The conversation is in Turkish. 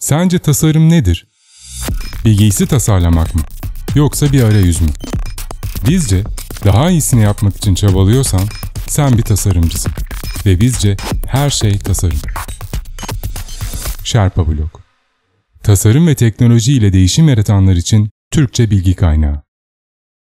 Sence tasarım nedir? Bir giysi tasarlamak mı? Yoksa bir arayüz mü? Bizce daha iyisini yapmak için çabalıyorsan sen bir tasarımcısın. Ve bizce her şey tasarım. Sherpa Blog. Tasarım ve teknoloji ile değişim yaratanlar için Türkçe bilgi kaynağı.